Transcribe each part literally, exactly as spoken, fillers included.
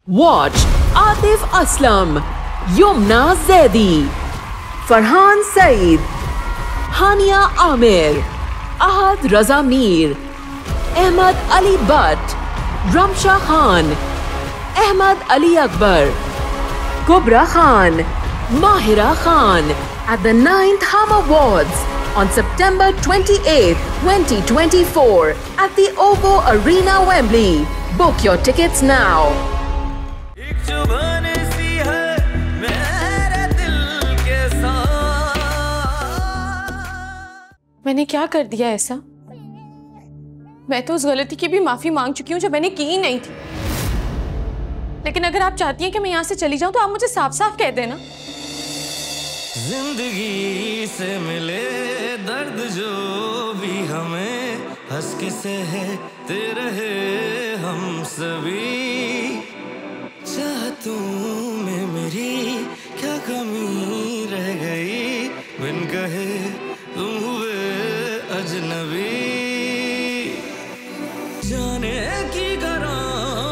Watch Atif Aslam, Yumna Zaidi, Farhan Saeed, Hania Amir, Ahad Raza Mir, Ahmad Ali Butt, Ramsha Khan, Ahmad Ali Akbar, Kubra Khan, Mahira Khan at the ninth Hum Awards on September twenty-eighth, twenty twenty-four at the OVO Arena, Wembley. Book your tickets now. मैंने क्या कर दिया ऐसा? मैं तो उस गलती की भी माफी मांग चुकी हूँ जो मैंने की ही नहीं थी। लेकिन अगर आप चाहती हैं कि मैं यहाँ से चली जाऊँ तो आप मुझे साफ साफ कह देना। जिंदगी से मिले दर्द जो भी हमें हंस के सहते रहे हम सभी। चाहतों में मेरी क्या कमी रह गई, बिन कहे तुम हुए अजनबी। जाने की करां,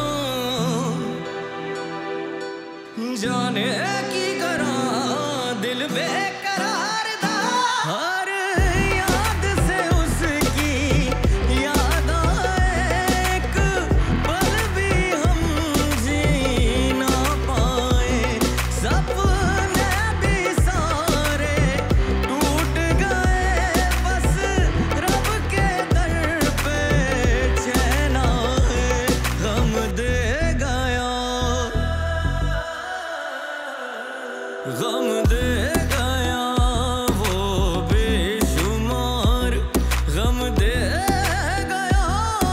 जाने की करां दिल बेकरार दा। हर याद से उसकी याद आए, एक पल भी हम जी ना पाए। सपने भी सारे टूट गए, बस रब के दर पे चैन आए। गम दे गया, गम दे गया वो बेशुमार। गम दे गया,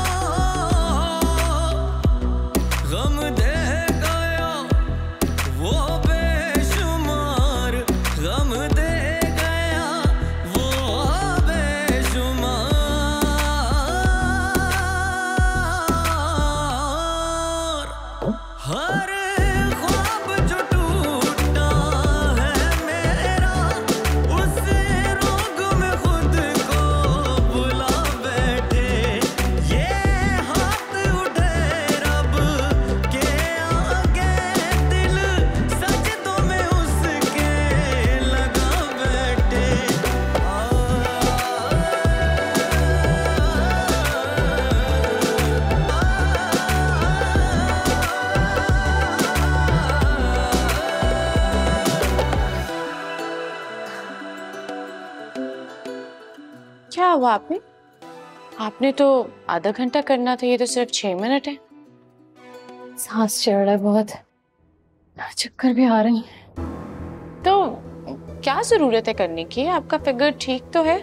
गम दे गया वो बेशुमार। गम दे गया वो बेशुमार। हर ख्वाब जो टूटा है मेरा, उस रोग में खुद को बुला बैठे। ये हाथ उठे रब के आगे, दिल सजदों में उसके लगा बैठे। क्या हुआ आपने? आपने तो आधा घंटा करना था, ये तो सिर्फ छह मिनट है। सांस चढ़ रहा है बहुत, चक्कर भी आ रही है। तो क्या जरूरत है करने की? आपका फिगर ठीक तो है?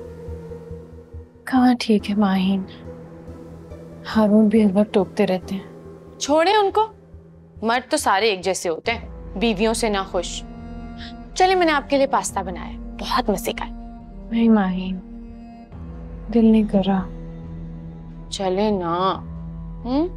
कहाँ ठीक है माहीन, हारून भी हर वक्त टोकते रहते हैं। छोड़े उनको, मर्द तो सारे एक जैसे होते हैं, बीवियों से ना खुश। चलिए मैंने आपके लिए पास्ता बनाया है, बहुत मजे का है। नहीं माहीन, दिल नहीं कर रहा। चले ना। हम्म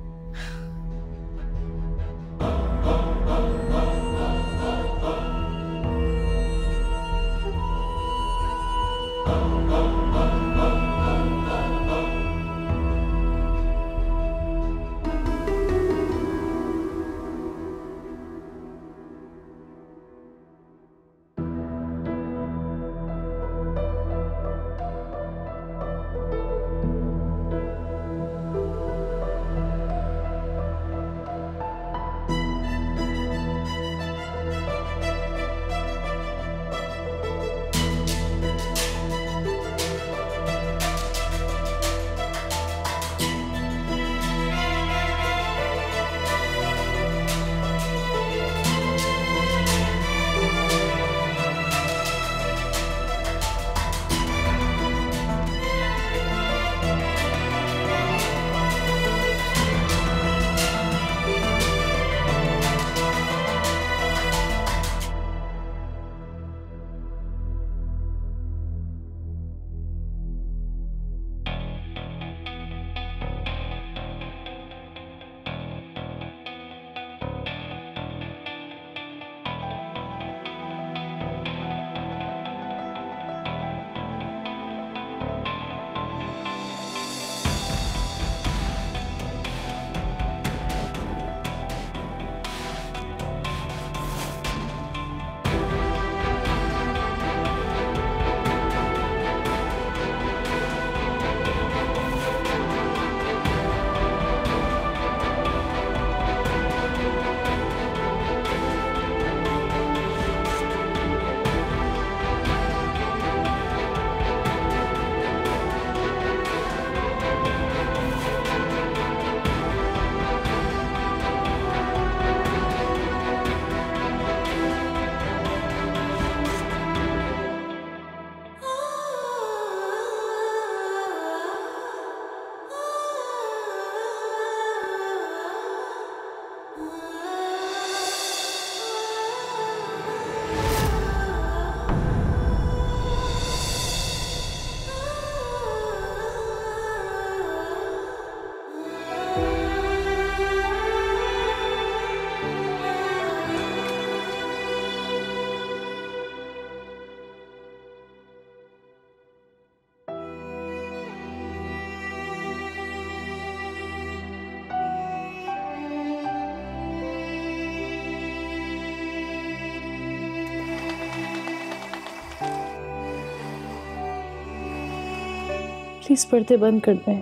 प्लीज पर्दे बंद कर दें,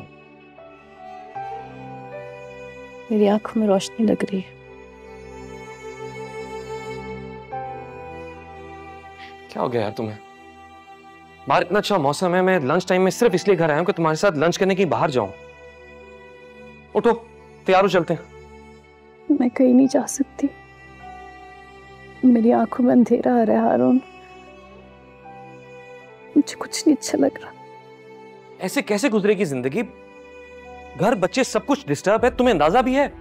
मेरी आंखों में रोशनी लग रही है। क्या हो गया यार तुम्हें? बाहर इतना अच्छा मौसम है, मैं लंच टाइम में सिर्फ इसलिए घर आया हूं कि तुम्हारे साथ लंच करने की बाहर जाऊं। उठो, तैयार हो, चलते हैं। मैं कहीं नहीं जा सकती, मेरी आंखों में अंधेरा आ रहा है हारून, मुझे कुछ नहीं अच्छा लग रहा। ऐसे कैसे गुजरेगी जिंदगी? घर, बच्चे, सब कुछ डिस्टर्ब है, तुम्हें अंदाजा भी है।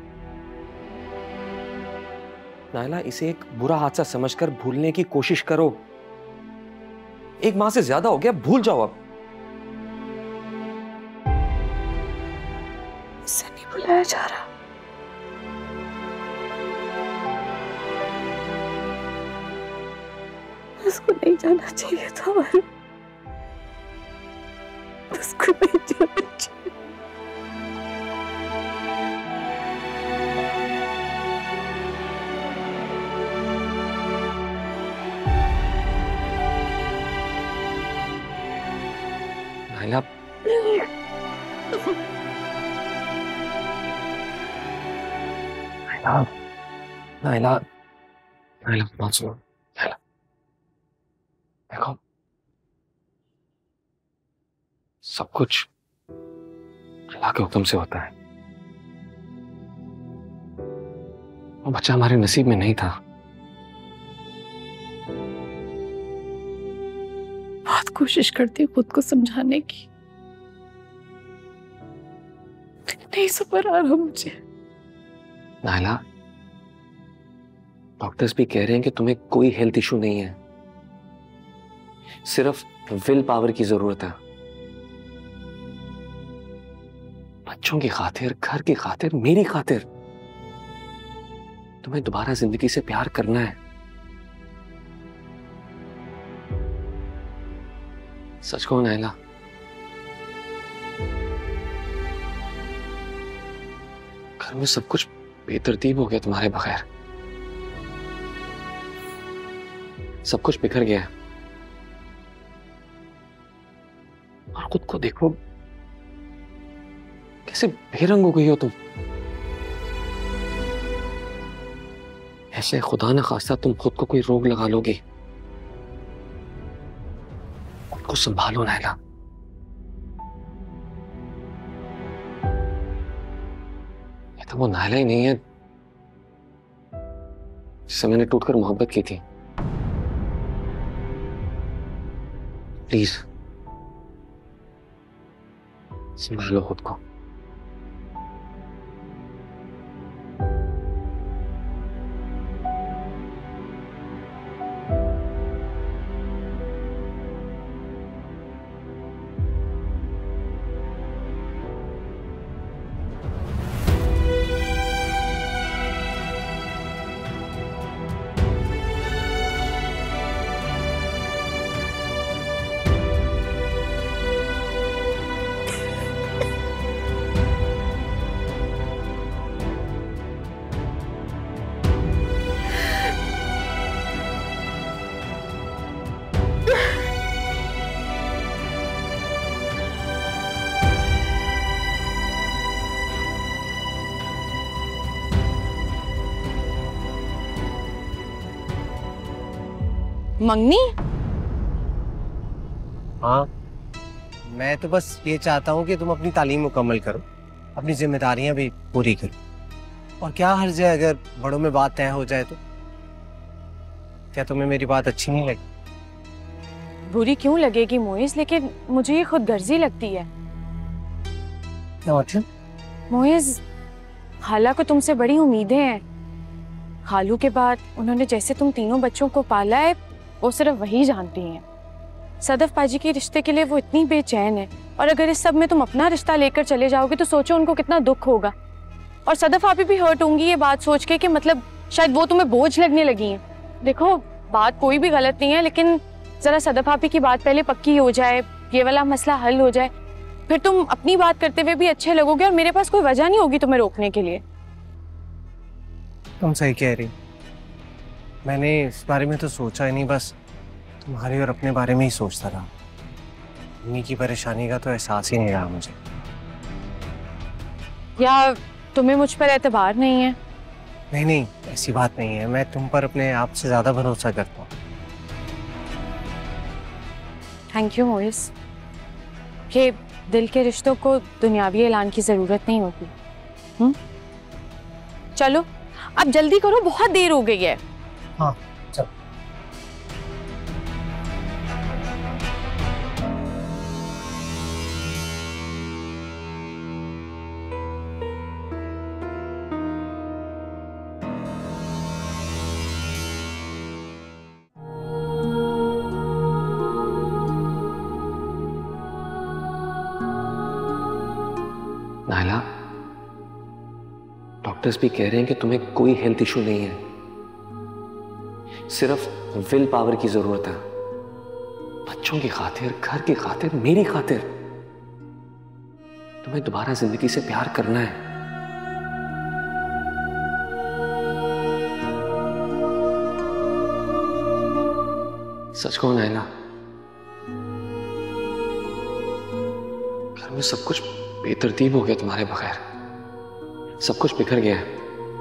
नायला, इसे एक बुरा हादसा समझकर भूलने की कोशिश करो। एक माह से ज्यादा हो गया, भूल जाओ अब। इसे नहीं बुलाया जा रहा। उसको नहीं जाना चाहिए था, उसको नहीं जाना चाहिए। नायला, नायला, नायला, नायला, बात सुनो। नायला, देखो, सब कुछ अल्लाह के हुक्म से होता है। वो बच्चा हमारे नसीब में नहीं था। बहुत कोशिश करती हूँ खुद को समझाने की, नहीं सबर आ रहा मुझे। नायला, डॉक्टर्स भी कह रहे हैं कि तुम्हें कोई हेल्थ इशू नहीं है, सिर्फ विल पावर की जरूरत है। बच्चों की खातिर, घर की खातिर, मेरी खातिर तुम्हें दोबारा जिंदगी से प्यार करना है। सच कहो नायला, घर में सब कुछ बेतरतीब हो गया तुम्हारे बगैर, सब कुछ बिखर गया है। और खुद को देखो, कैसे बेरंग हो गई हो तुम। ऐसे खुदा न खास्ता तुम खुद को कोई रोग लगा लोगे। खुद को संभालो नायला। ये तो वो नायला ही नहीं है जिससे मैंने टूटकर मोहब्बत की थी। प्लीज संभालो खुद को। मंगनी? हाँ, मैं तो बस ये चाहता हूँ कि तुम अपनी तालीम मुकम्मल करो, अपनी जिम्मेदारियां भी पूरी करो। और क्या हर्ज है अगर बड़ों में बात तय हो जाए तो? क्या तुम्हें मेरी बात अच्छी नहीं लगी? बुरी क्यों लगेगी मोइज, लेकिन मुझे ये खुद गर्जी लगती है। क्या मतलब? मोइज, खाला को तुमसे बड़ी उम्मीदें हैं। खालू के बाद उन्होंने जैसे तुम तीनों बच्चों को पाला है, वो सिर्फ वही जानती हैं। सदफ पाजी के रिश्ते के लिए वो इतनी बेचैन है, और अगर इस सब में तुम अपना रिश्ता लेकर चले जाओगे तो सोचो उनको कितना दुख होगा। और सदफ आप भी हर्ट होंगी ये बात सोच के कि मतलब शायद वो तुम्हें बोझ लगने लगी हैं। देखो, बात कोई भी गलत नहीं है, लेकिन जरा सदफ आपी की बात पहले पक्की हो जाए, ये वाला मसला हल हो जाए, फिर तुम अपनी बात करते हुए भी अच्छे लगोगे और मेरे पास कोई वजह नहीं होगी तुम्हें रोकने के लिए। तुम सही कह रही, मैंने इस बारे में तो सोचा ही नहीं, बस तुम्हारे और अपने बारे में ही सोचता रहा। अम्मी की परेशानी का तो एहसास ही नहीं रहा मुझे। या तुम्हें मुझ पर एतबार नहीं है? नहीं नहीं, ऐसी बात नहीं है, मैं तुम पर अपने आप से ज्यादा भरोसा करता हूँ। थैंक यू मोइस। कि दिल के रिश्तों को दुनियावी ऐलान की जरूरत नहीं होती। हम्म, चलो अब जल्दी करो, बहुत देर हो गई है। हाँ चल। नायला, डॉक्टर्स भी कह रहे हैं कि तुम्हें कोई हेल्थ इशू नहीं है, सिर्फ विल पावर की जरूरत है। बच्चों की खातिर, घर की खातिर, मेरी खातिर तुम्हें दोबारा जिंदगी से प्यार करना है। सच कहो नायला, घर में सब कुछ बेतरतीब हो गया तुम्हारे बगैर, सब कुछ बिखर गया है।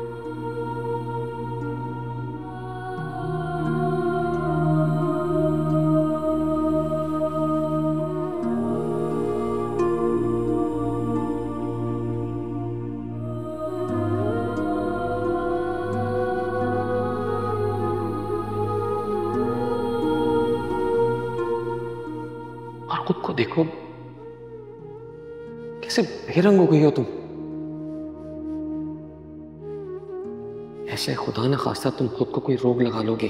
और खुद को देखो, कैसे बेरंग हो गई हो तुम। ऐसे खुदा न खास्ता तुम खुद को कोई रोग लगा लोगे।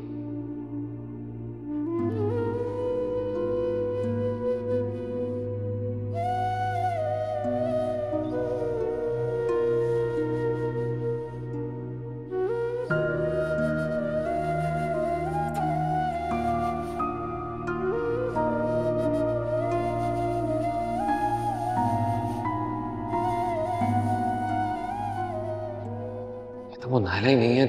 तो वो नायला ही नहीं है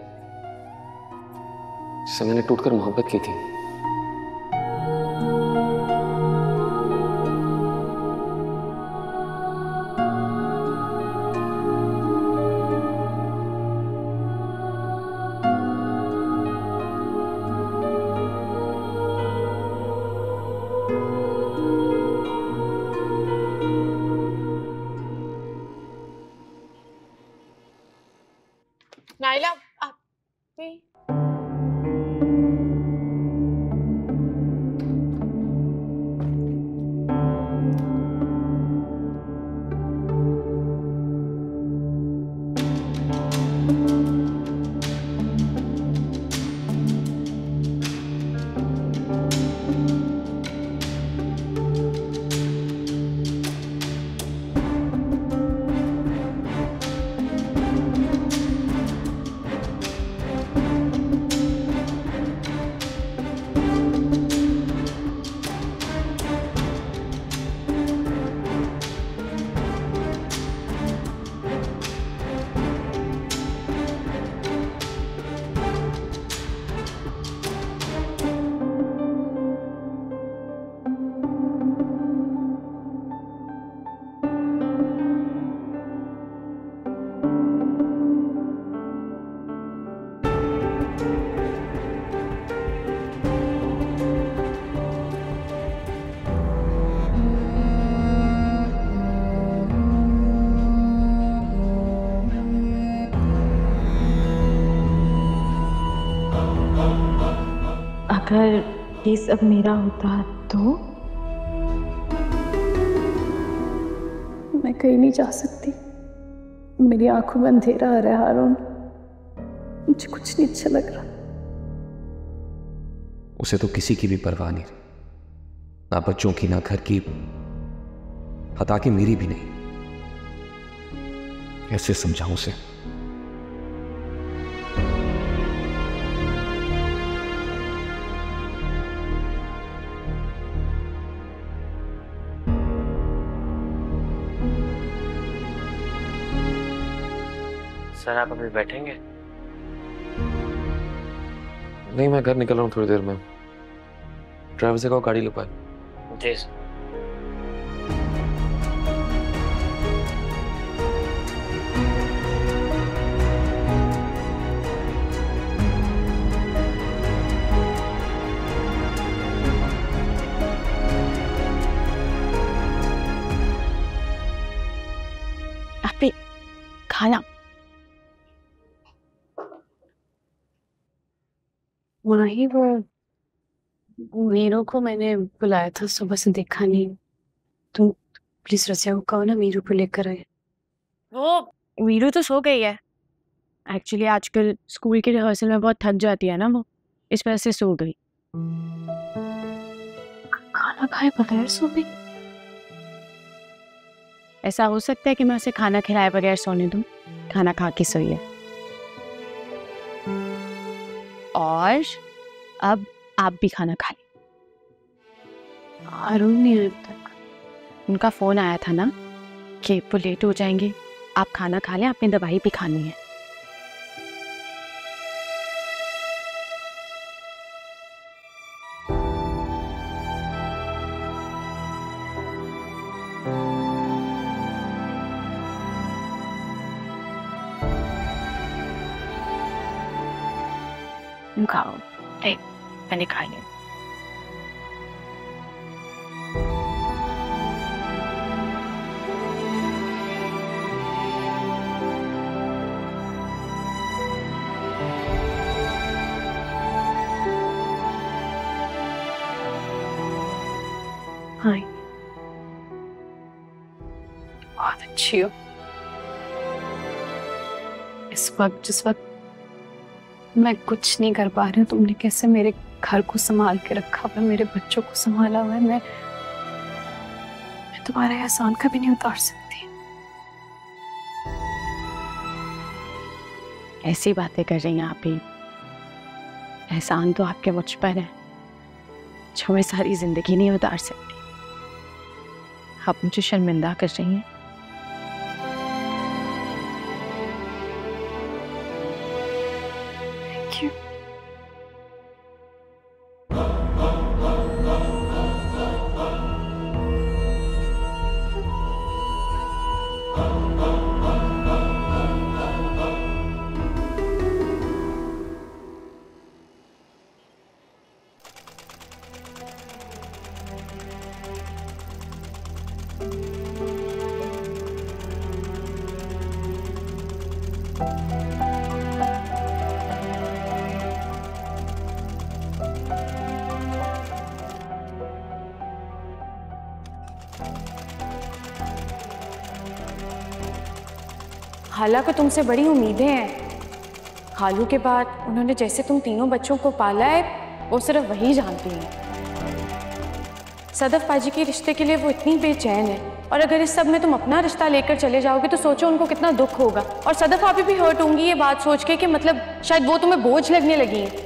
जिससे मैंने टूटकर मोहब्बत की थी। नायला आप भी अगर ये सब मेरा होता तो मैं कहीं नहीं जा सकती, मेरी आंखों में अंधेरा आ रहा है हारून, मुझे कुछ नहीं अच्छा लग रहा। उसे तो किसी की भी परवाह नहीं, ना बच्चों की, ना घर की, हता कि मेरी भी नहीं। कैसे समझाऊं उसे? सर आप अभी बैठेंगे? नहीं, मैं घर निकल रहा हूँ थोड़ी देर में। ड्राइवर से कहो गाड़ी लो पाए। तेज। आप खाना वही वो मीरू को मैंने बुलाया था, सुबह से देखा नहीं। तुम प्लीज रसिया को कहो ना मीरू को लेकर आए। वो मीरू तो सो गई है। एक्चुअली आजकल स्कूल के रिहर्सल में बहुत थक जाती है ना वो, इस वजह से सो गई। खाना खाए बगैर सो गई? ऐसा हो सकता है कि मैं उसे खाना खिलाए बगैर सोने दूं? खाना खा के सोई है। और अब आप भी खाना खा लें। अरुण नहीं आए अब तक। उनका फोन आया था ना कि वो लेट हो जाएंगे, आप खाना खा लें, आपने दवाई भी खानी है। खाओ, नहीं मैंने खा लिया। हाँ बहुत अच्छी हो। इस वक्त जिस वक्त मैं कुछ नहीं कर पा रही हूँ, तुमने कैसे मेरे घर को संभाल के रखा हुआ है, मेरे बच्चों को संभाला हुआ है। मैं मैं तुम्हारा एहसान कभी नहीं उतार सकती। ऐसी बातें कर रही हैं आप ही। एहसान तो आपके मुझ पर है जो मैं सारी जिंदगी नहीं उतार सकती। आप मुझे शर्मिंदा कर रही हैं। Thank you. हालांकि तुमसे बड़ी उम्मीदें हैं। खालू के बाद उन्होंने जैसे तुम तीनों बच्चों को पाला है, वो सिर्फ वही जानती हैं। सदफ पाजी के रिश्ते के लिए वो इतनी बेचैन है, और अगर इस सब में तुम अपना रिश्ता लेकर चले जाओगे तो सोचो उनको कितना दुख होगा। और सदफ आप भी हर्ट होंगी ये बात सोच के कि मतलब शायद वो तुम्हें बोझ लगने लगी है।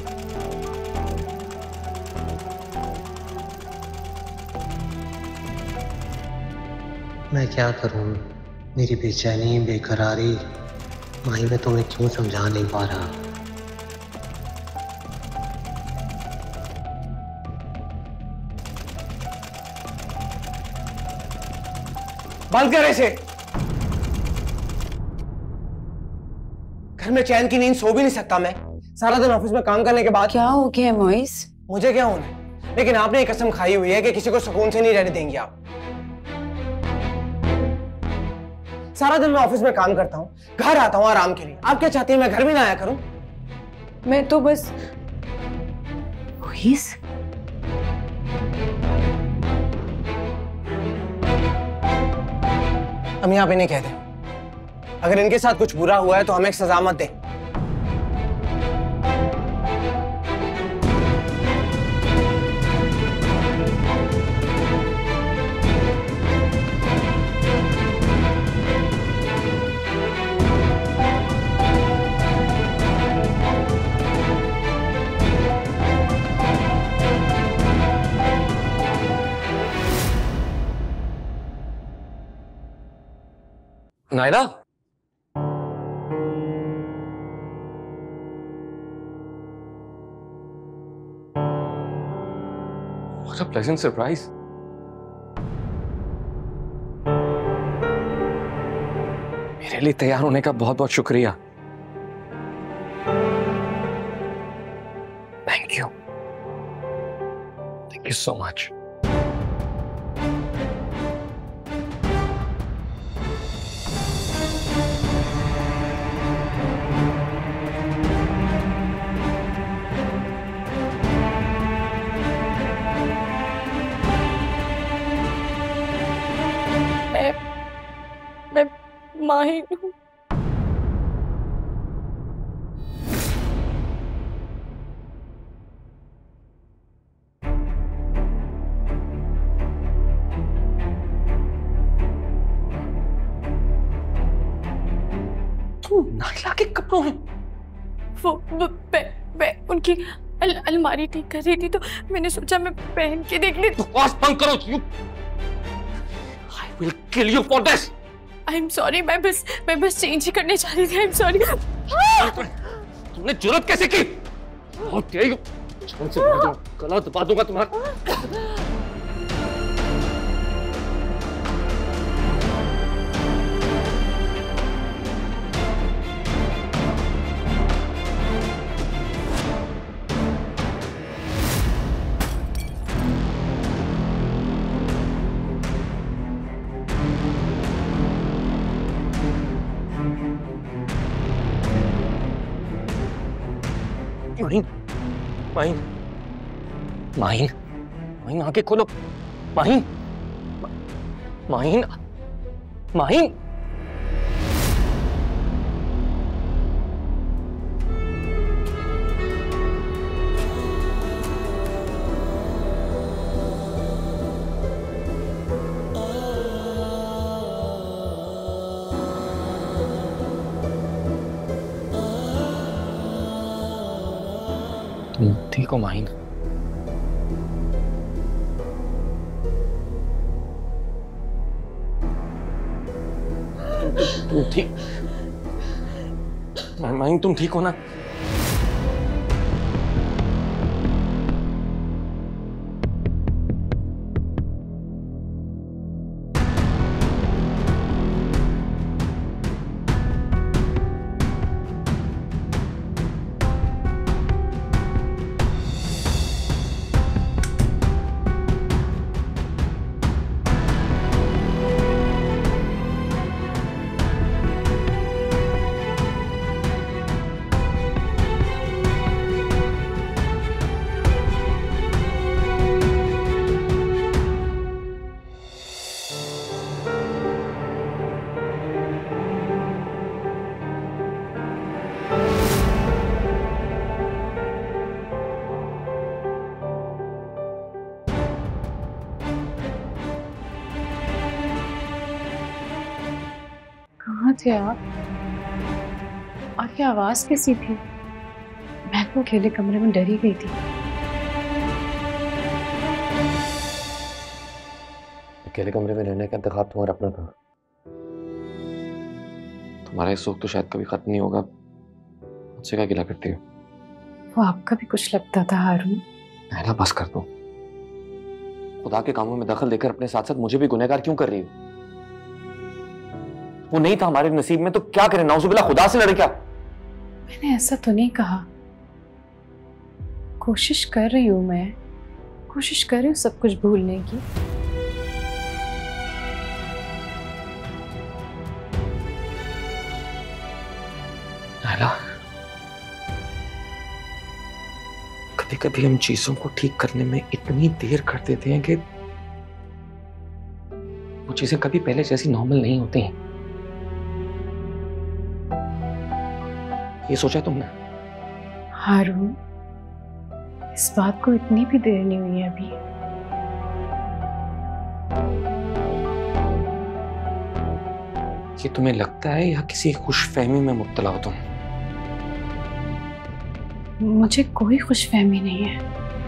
मैं क्या करूं? मेरी बेचैनी बेकरारी माही मैं तुम्हें क्यों समझा नहीं पा रहा। बंद कर इसे। घर में चैन की नींद सो भी नहीं सकता मैं, सारा दिन ऑफिस में काम करने के बाद। क्या हो गया मोइस? मुझे क्या होना है, लेकिन आपने एक कसम खाई हुई है कि किसी को सुकून से नहीं रहने देंगे आप। सारा दिन मैं ऑफिस में काम करता हूँ, घर आता हूँ आराम के लिए। आप क्या चाहती हैं मैं घर भी ना आया करूं? मैं तो बस मोइस, हम यहाँ पे नहीं कहते। अगर इनके साथ कुछ बुरा हुआ है तो हमें एक सजा मत दे। Naira, what a pleasant surprise. मेरे लिए तैयार होने का बहुत बहुत शुक्रिया। Thank you, thank you so much. मैं माहिर हूँ। नाइला के कपड़ों हैं वो, वो मैं, मैं उनकी अल, अलमारी ठीक कर रही थी तो मैंने सोचा मैं पहन के देख ली। बकवास बंद करो। You I will kill you for this. I am sorry, मैं बस मैं बस चेंज ही करने जा रही थी। I am sorry. तुमने जुर्रत कैसे की? बहुत तेज छोड़ से गला दबा दूंगा तुम्हारा। माहिन, माहिन, माहिन, माहिन आंखें खोलो। माहिन, माहिन, माहिन। तुम ठीक हो माहिन? तुम ठीक? माहिन तुम ठीक हो ना? कहाँ थे आप? और क्या आवाज कैसी थी? मैं तो अकेले कमरे में डरी गई थी। अकेले कमरे में रहने का इंतखाब तुम्हारा अपना था। तुम्हारा ये शौक तो शायद कभी खत्म नहीं होगा। मुझसे क्या गिला करती हो? वो आपका भी कुछ लगता था हारून। नाइला बस कर दो। खुदा के कामों में दखल देकर अपने साथ साथ मुझे भी गुनहगार क्यों कर रही हो? वो नहीं था हमारे नसीब में तो क्या करें? नाउजुबिल्लाह, खुदा से लड़े क्या? मैंने ऐसा तो नहीं कहा। कोशिश कर रही हूं, मैं कोशिश कर रही हूँ सब कुछ भूलने की। नाइला, कभी कभी हम चीजों को ठीक करने में इतनी देर कर देते हैं कि वो चीजें कभी पहले जैसी नॉर्मल नहीं होती हैं। ये सोचा तुमने? हारून, इस बात को इतनी भी देर नहीं हुई है अभी। ये तुम्हें लगता है या किसी खुशफहमी में मुब्तला हो तुम? मुझे कोई खुशफहमी नहीं है।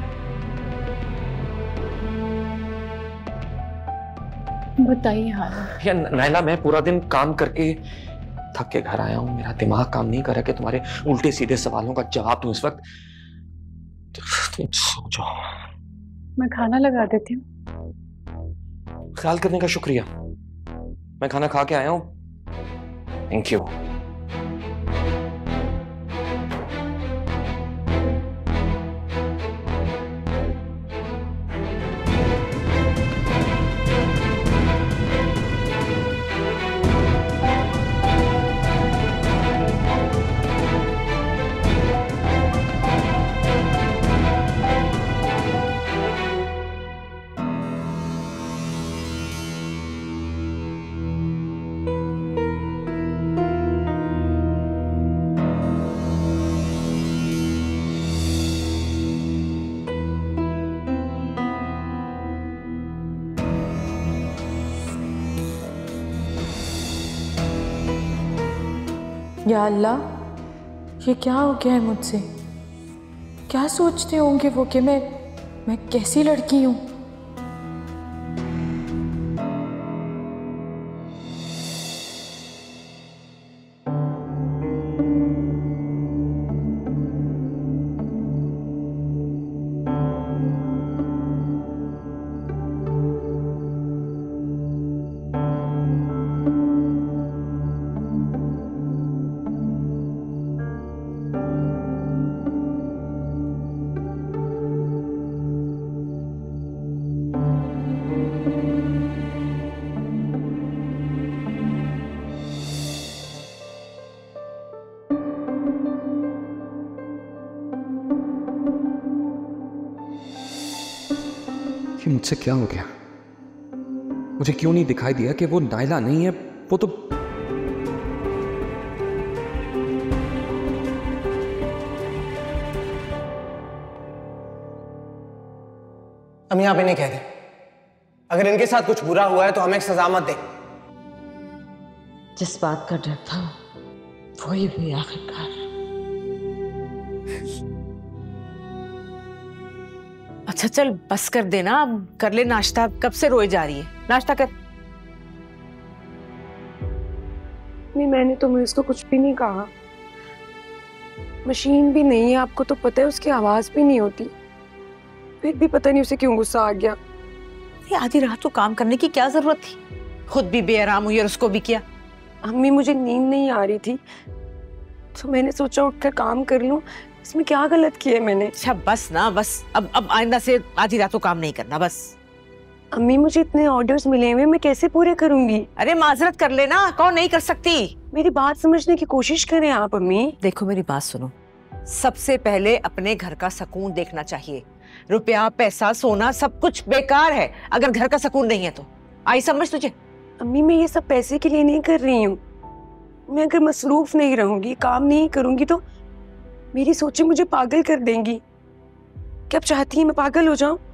बताइए हारून। या नाइला, मैं पूरा दिन काम करके थक के घर आया हूं। मेरा दिमाग काम नहीं कर रहा कि तुम्हारे उल्टे सीधे सवालों का जवाब दूं इस वक्त। तुम सो जाओ। मैं खाना लगा देती हूँ। ख्याल करने का शुक्रिया। मैं खाना खा के आया हूं। Thank you. या अल्लाह, ये क्या हो गया है मुझसे? क्या सोचते होंगे वो कि मैं मैं कैसी लड़की हूँ? कि मुझसे क्या हो गया? मुझे क्यों नहीं दिखाई दिया कि वो नायला नहीं है, वो तो अम्मी आप इन्हें कह दें, अगर इनके साथ कुछ बुरा हुआ है तो हमें सजा मत दे। जिस बात का डर था वही हुई आखिरकार। अच्छा चल बस कर देना, अब कर ले नाश्ता, कब से रोए जा रही है, नाश्ता कर। नहीं मैंने तो मुझे इसको कुछ भी नहीं कहा। मशीन भी नहीं है, आपको तो पता है, उसकी आवाज भी नहीं होती, फिर भी पता नहीं उसे क्यों गुस्सा आ गया। ये आधी रात को काम करने की क्या जरूरत थी? खुद भी बेआराम हुई और उसको भी किया। अम्मी मुझे नींद नहीं आ रही थी तो मैंने सोचा उठकर काम कर लूं, इसमें क्या गलत किया मैंने? अच्छा बस ना, बस अब अब आइंदा से आधी रात को काम नहीं करना बस। अम्मी मुझे इतने ऑर्डर्स मिले हुए, मैं कैसे पूरे करूंगी? अरे माजरत कर लेना, कौन नहीं कर सकती? मेरी बात समझने की कोशिश करें आप अम्मी। देखो मेरी बात सुनो, सबसे पहले अपने घर का सुकून देखना चाहिए। रुपया पैसा सोना सब कुछ बेकार है अगर घर का सुकून नहीं है तो। आई समझ तुझे? अम्मी मैं ये सब पैसे के लिए नहीं कर रही हूँ। मैं अगर मसरूफ नहीं रहूंगी, काम नहीं करूंगी तो मेरी सोचें मुझे पागल कर देंगी। क्या आप चाहती हैं मैं पागल हो जाऊं?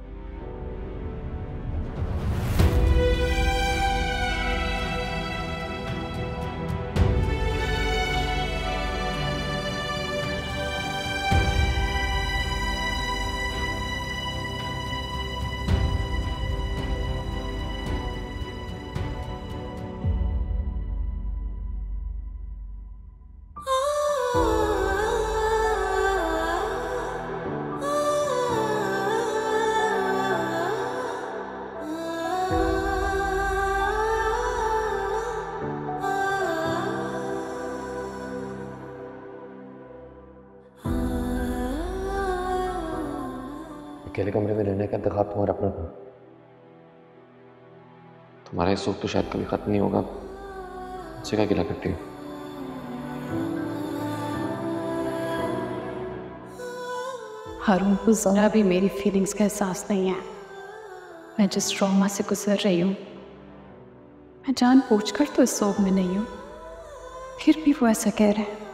अकेले कमरे में रहने का इंतखाब तुम्हारा अपना था। तुम्हारा ये सुख तो शायद कभी खत्म नहीं होगा, मुझसे क्या गिला करती हो? हारून को जरा भी मेरी फीलिंग्स का एहसास नहीं है। मैं जिस ट्रॉमा से गुजर रही हूँ, मैं जानबूझकर तो इस सोग में नहीं हूँ, फिर भी वो ऐसा कह रहे हैं।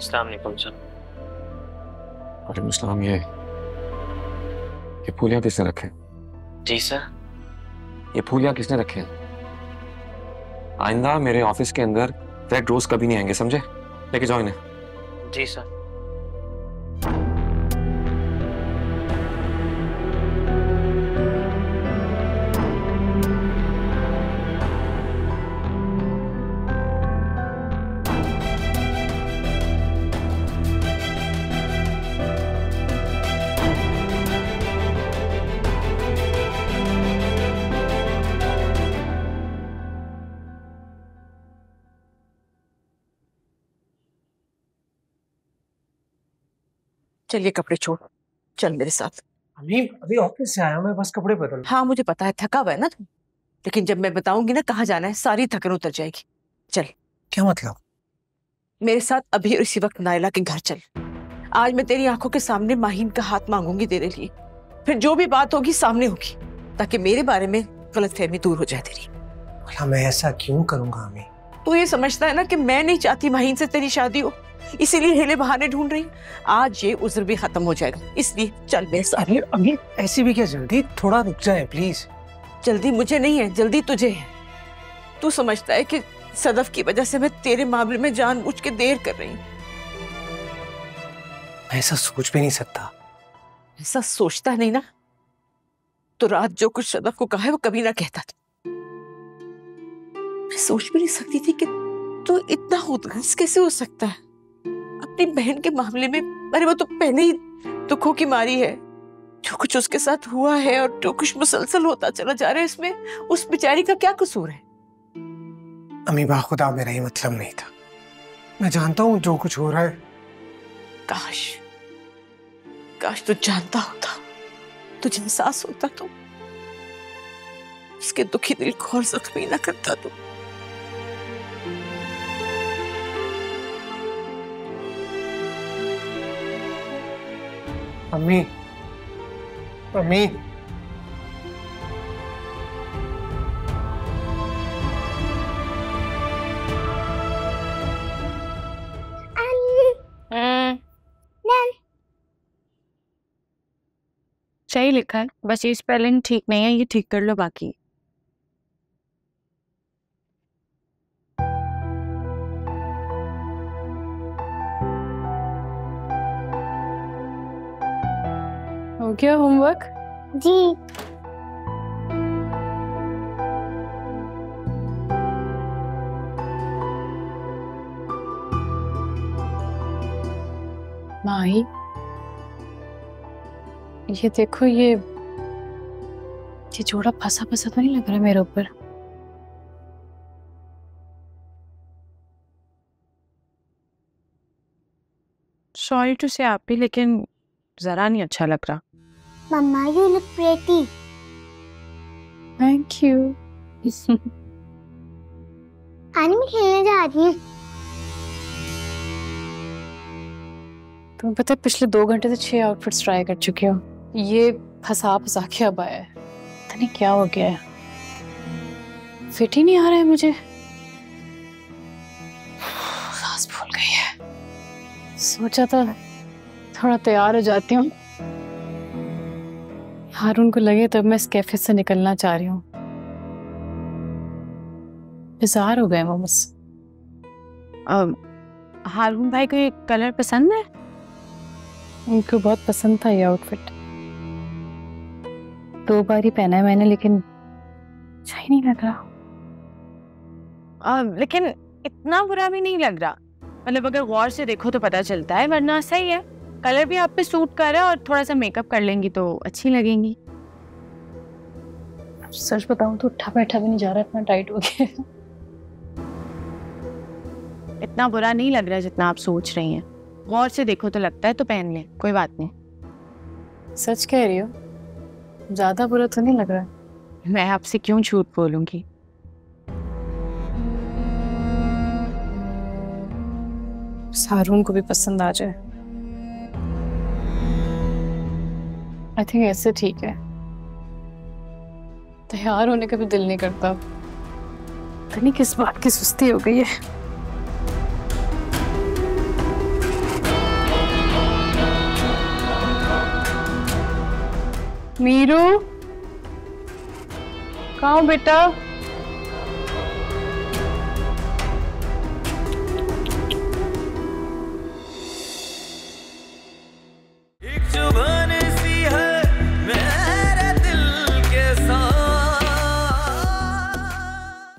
अस्सलाम वालेकुम सर। वालेकुम अस्सलाम। ये ये फूल यहाँ किसने रखे? जी सर। ये फूल यहाँ किसने रखे हैं? आइंदा मेरे ऑफिस के अंदर रेड रोज कभी नहीं आएंगे, समझे? लेके जाओ इन्हें। जी सर। चलिए कपड़े छोड़, चल मेरे साथ। अभी अभी ऑफिस से आया, मैं बस कपड़े बदल। हाँ मुझे पता है, थका हुआ है ना तुम, लेकिन जब मैं बताऊंगी ना कहाँ जाना है सारी थकन उतर जाएगी। चल। क्या मतलब? मेरे साथ अभी और इसी वक्त नायला के घर चल। आज मैं तेरी आंखों के सामने माहीन का हाथ मांगूंगी तेरे लिए, फिर जो भी बात होगी सामने होगी, ताकि मेरे बारे में गलतफहमी दूर हो जाए तेरी। भला मैं ऐसा क्यों करूंगा अम्मी? तू ये समझता है ना कि मैं नहीं चाहती माहीन से तेरी शादी हो, इसीलिए हीले बहाने ढूंढ रही। आज ये उज्र भी खत्म हो जाएगा, इसलिए चल मेरे साथ। अरे अम्मी ऐसी भी क्या जल्दी? थोड़ा रुक जाए प्लीज। जल्दी मुझे नहीं है, जल्दी तुझे है। तू समझता है कि सदफ की वजह से मैं तेरे मामले में जानबूझ के देर कर रही हूँ। मैं ऐसा सोच भी नहीं सकता। ऐसा सोचता नहीं ना तो रात जो कुछ सदफ को कहा है वो कभी ना कहता था। मैं सोच भी नहीं सकती थी कि तू इतना खुदगर्ज कैसे हो सकता है अपनी बहन के मामले में। अरे वो तो पहले ही दुखों की मारी है, जो कुछ उसके साथ हुआ है और जो कुछ मुसलसल होता चला जा रहा है, इसमें उस बेचारी का क्या कसूर है? अम्मी बाखुदा मेरा ही मतलब नहीं था। मैं जानता हूँ जो कुछ हो रहा है। काश काश तू जानता होता, तुझे एहसास होता तो उसके दुखी दिल को और जख्मी ना करता तू। अम्मी अम्मी सही लिखा है, बस ये स्पेलिंग ठीक नहीं है, ये ठीक कर लो बाकी। हो गया होमवर्क? जी। माही ये देखो, ये ये जोड़ा फंसा फंसा तो नहीं लग रहा मेरे ऊपर? सॉरी टू से आप भी, लेकिन जरा नहीं अच्छा लग रहा। Mama you look pretty. Thank you. आनी मैं खेलने जा रही हूँ। तुम्हें पता है पिछले दो घंटे से छह आउटफिट्स ट्राई कर चुकी हो, ये फंसा फंसा के अब आया है। पता नहीं क्या हो गया है, फिट ही नहीं आ रहा है मुझे। सांस फूल गई है। सोचा था थोड़ा तैयार हो जाती हूँ, हारून को लगे तब मैं इस कैफे से निकलना चाह रही हूँ। बेजार हो गए वो बस। हारून भाई को ये कलर पसंद है? उनको बहुत पसंद था ये आउटफिट, दो बार ही पहना है मैंने, लेकिन अच्छा ही नहीं लग रहा। आ, लेकिन इतना बुरा भी नहीं लग रहा, मतलब अगर गौर से देखो तो पता चलता है, वरना सही है। कलर भी आप पे सूट कर रहा है और थोड़ा सा मेकअप कर लेंगी तो अच्छी लगेंगी। सच बताऊं तो उठा बैठा भी नहीं जा रहा, इतना टाइट हो गया। इतना बुरा नहीं लग रहा जितना आप सोच रही हैं। गौर से देखो तो लगता है तो पहन ले, कोई बात नहीं। सच कह रही हो? ज्यादा बुरा तो नहीं लग रहा? मैं आपसे क्यों झूठ बोलूंगी। हारून को भी पसंद आ जाए। आई थिंक ऐसे ठीक है। तैयार होने का भी दिल नहीं करता। पता नहीं किस बात की सुस्ती हो गई है। मीरू, कहाँ हो बेटा?